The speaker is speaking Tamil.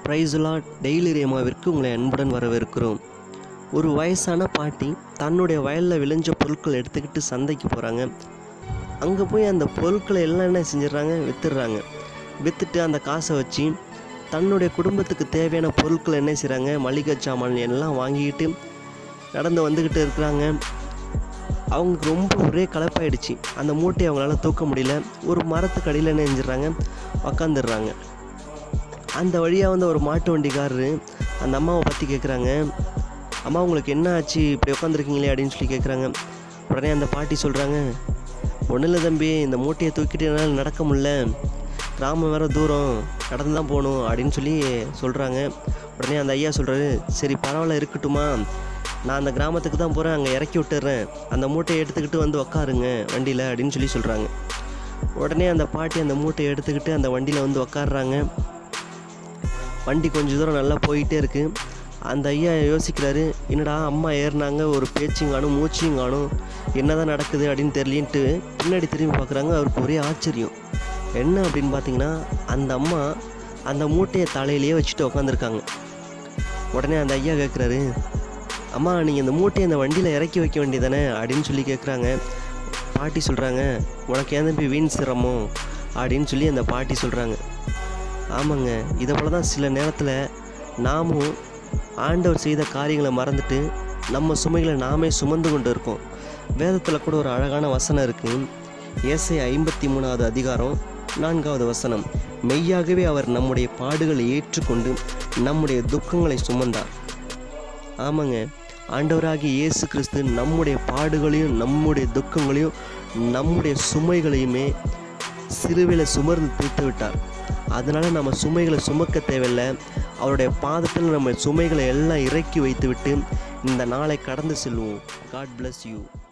பிரைஸ் லார்ட் டெய்லி ரேமாவிற்கு உங்களை அன்புடன் வரவேற்கிறோம். ஒரு வயசான பாட்டி தன்னுடைய வயலில் விளைஞ்ச பொருட்களை எடுத்துக்கிட்டு சந்தைக்கு போகிறாங்க. அங்கே போய் அந்த பொருட்களை எல்லாம் என்ன செஞ்சிடறாங்க, விற்றுடுறாங்க. விற்றுட்டு அந்த காசை வச்சு தன்னுடைய குடும்பத்துக்கு தேவையான பொருட்களை என்ன செய்கிறாங்க, மளிகை சாமான் எல்லாம் வாங்கிக்கிட்டு நடந்து வந்துக்கிட்டு இருக்கிறாங்க. அவங்களுக்கு ரொம்ப ஒரே களைப்பாயிடுச்சு. அந்த மூட்டையை அவங்களால தூக்க முடியல. ஒரு மரத்துக்கு அடியில் என்ன செஞ்சிடறாங்க, உக்காந்துடுறாங்க. அந்த வழியாக வந்து ஒரு மாட்டு வண்டிக்காரரு அந்த அம்மாவை பற்றி கேட்குறாங்க. அம்மா, உங்களுக்கு என்ன ஆச்சு, இப்படி உட்காந்துருக்கீங்களே அப்படின்னு சொல்லி கேட்குறாங்க. உடனே அந்த பாட்டி சொல்கிறாங்க, ஒன்றும் இல்லை தம்பி, இந்த மூட்டையை தூக்கிட்டு என்னால் நடக்க முடியல, கிராமம் வேறு தூரம், நடந்து தான் போகணும் அப்படின்னு சொல்லி சொல்கிறாங்க. உடனே அந்த ஐயா சொல்கிறாரு, சரி பரவாயில்ல இருக்கட்டுமா, நான் அந்த கிராமத்துக்கு தான் போகிறேன், அங்கே இறக்கி விட்டுறேன், அந்த மூட்டையை எடுத்துக்கிட்டு வந்து உக்காருங்க வண்டியில் அப்படின்னு சொல்லி சொல்கிறாங்க. உடனே அந்த பாட்டி அந்த மூட்டையை எடுத்துக்கிட்டு அந்த வண்டியில் வந்து உக்காடுறாங்க. வண்டி கொஞ்சம் தூரம் நல்லா போயிட்டே இருக்குது. அந்த ஐயா யோசிக்கிறாரு, என்னடா அம்மா ஏறினாங்க, ஒரு பேச்சும் காணும் மூச்சையும் காணும், என்ன தான் நடக்குது அப்படின்னு தெரியலின்ட்டு பின்னாடி திரும்பி பார்க்குறாங்க. அவருக்கு ஒரே ஆச்சரியம். என்ன அப்படின்னு பார்த்தீங்கன்னா, அந்த அம்மா அந்த மூட்டையை தலையிலேயே வச்சுட்டு உக்காந்துருக்காங்க. உடனே அந்த ஐயா கேட்குறாரு, அம்மா நீங்கள் இந்த மூட்டையை அந்த வண்டியில் இறக்கி வைக்க வேண்டியதானே அப்படின்னு சொல்லி கேட்குறாங்க. பாட்டி சொல்கிறாங்க, உனக்கு ஏன் தம்பி வீண் சிரமம் அப்படின்னு சொல்லி அந்த பாட்டி சொல்கிறாங்க. ஆமாங்க, இதை போல தான் சில நேரத்தில் நாமும் ஆண்டவர் செய்த காரியங்களை மறந்துட்டு நம்ம சுமைகளை நாமே சுமந்து கொண்டு இருக்கோம். வேதத்தில் கூட ஒரு அழகான வசனம் இருக்குது. ஏசாயா 53வது அதிகாரம் 4வது வசனம், மெய்யாகவே அவர் நம்முடைய பாடுகளை ஏற்றுக்கொண்டு நம்முடைய துக்கங்களை சுமந்தார். ஆமாங்க, ஆண்டவராகிய இயேசு கிறிஸ்து நம்முடைய பாடுகளையும் நம்முடைய துக்கங்களையும் நம்முடைய சுமைகளையுமே சிலுவையில் சுமர்ந்து தீர்த்து விட்டார். அதனால் நம்ம சுமைகளை சுமக்க தேவையில்லை. அவருடைய பாதத்தில் நம்ம சுமைகளை எல்லாம் இறக்கி வைத்து விட்டு இந்த நாளை கடந்து செல்வோம். God bless you.